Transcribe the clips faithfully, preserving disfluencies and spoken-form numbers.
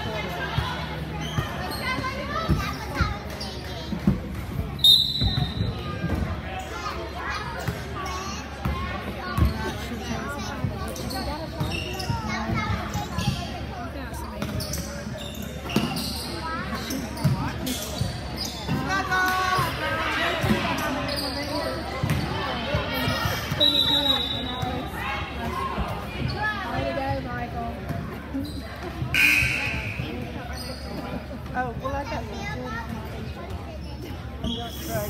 Oh, well, I got one. That's right.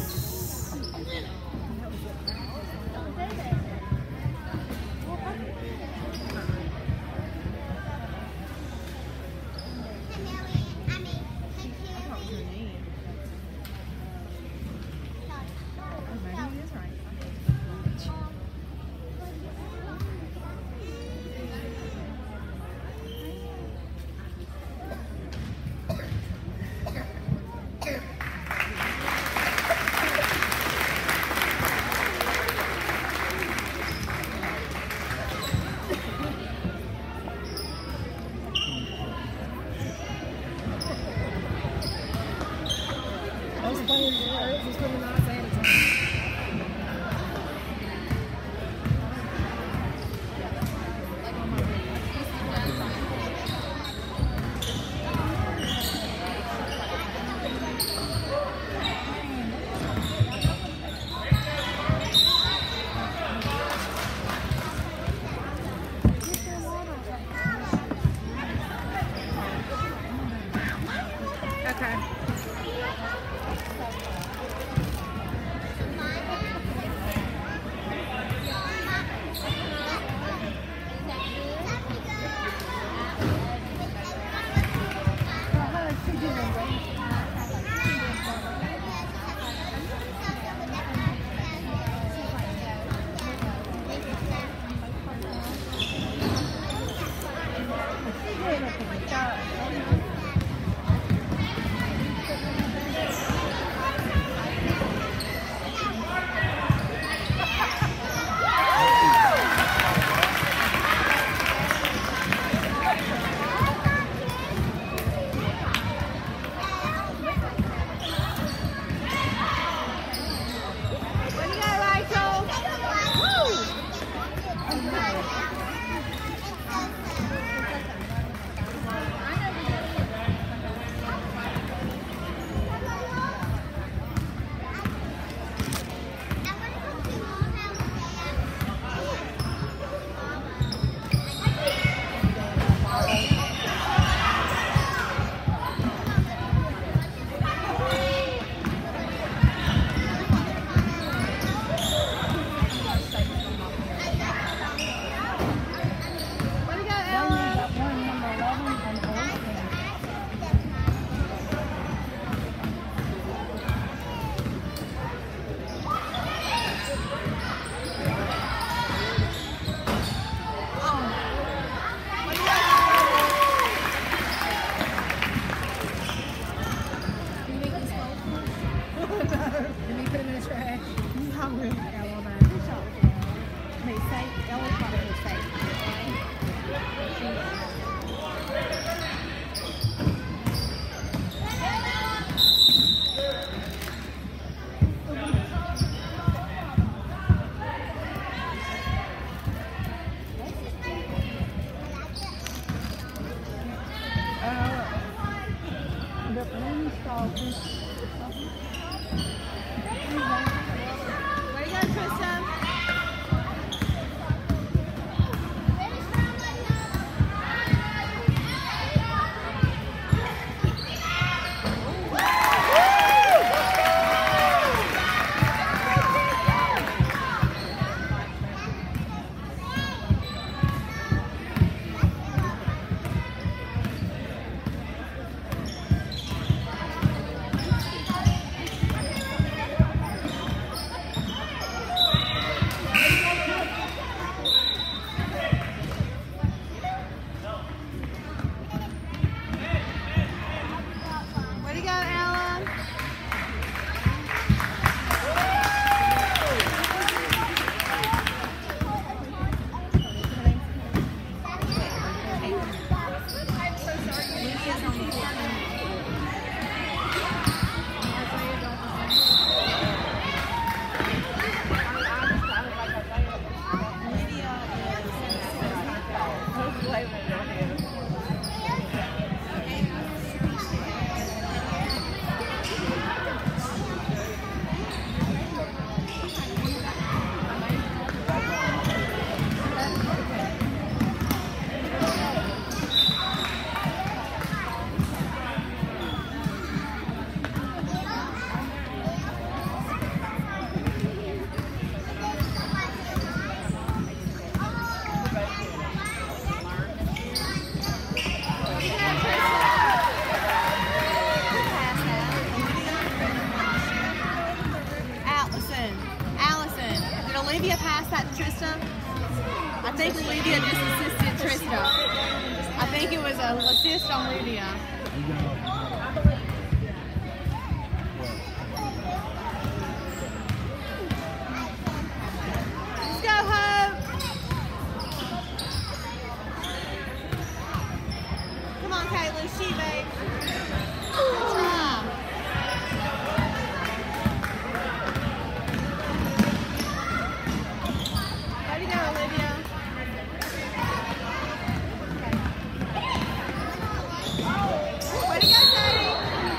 think Lydia just assisted Trista. I think it was an assist on Lydia. Let's go, Hope. Come on, Caitlin. She, babe. Good job. Way to go, Olivia. Way to go, Sadie.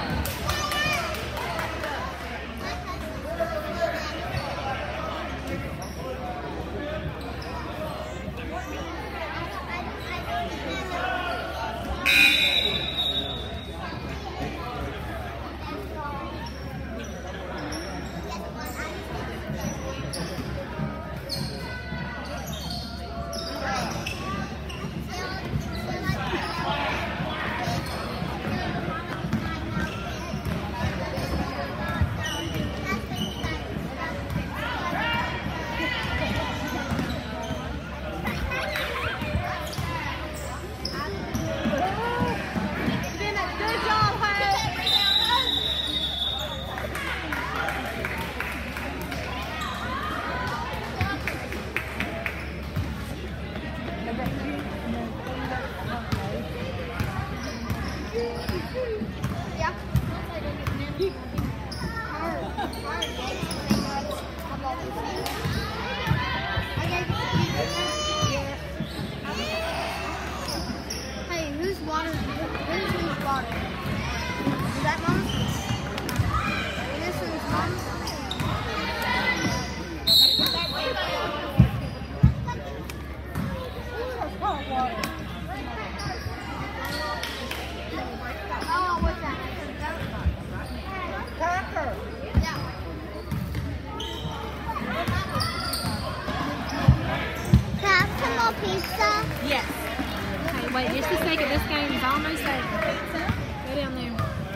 Yes. Okay, wait just a second. This game is almost over. Go down there.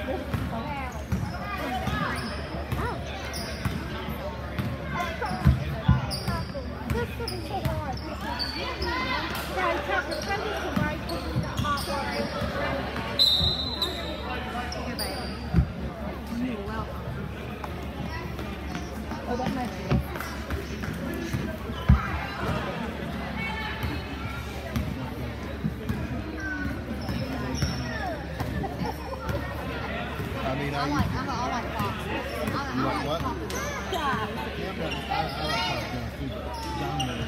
You're welcome. Oh, that makes sense. I mean, I, I like, I like, I like Fox. I, I you like like what? Fox. Yeah, but I, I like popcorn too, but dominating.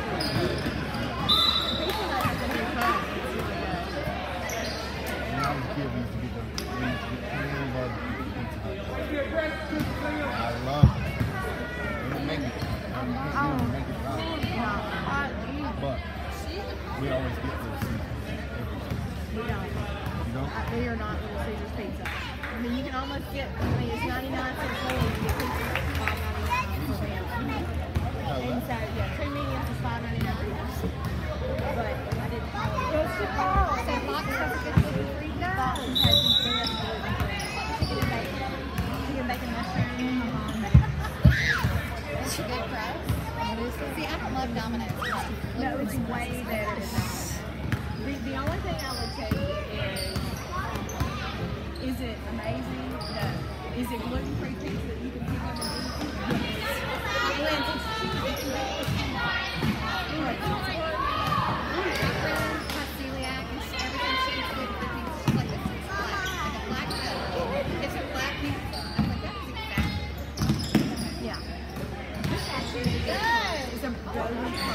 When I was a kid, we used to get the, we used to get twenty barbecue pizza hot dogs. I love it. They don't make it. I mean, they don't make it hot. But we always get those seasons every time. We don't. You know? Uh, we are not Little Caesars pizza. I mean, you can almost get, I mean, it's ninety-nine cents more. You get pizza for five ninety-nine for them. And so, yeah, two mediums is five ninety-nine for them. But I didn't follow it. What's the call? So Fox has a good food. Fox has some good food. Chicken and bacon. Chicken, bacon, mushroom. It's a good price. See, I don't love Domino's. No, it's way better than Domino's. The, the only thing I would tell you is, is it amazing? No. Is it gluten-free pizza that you can pick up and eat? Yes. It blends. It's cheese. Has celiac and everything. She eats gluten-free pizza. She's like, this is black. Like a black pizza. It's a black pizza. I was like, that's exactly. Yeah. It's actually good. It's a doughy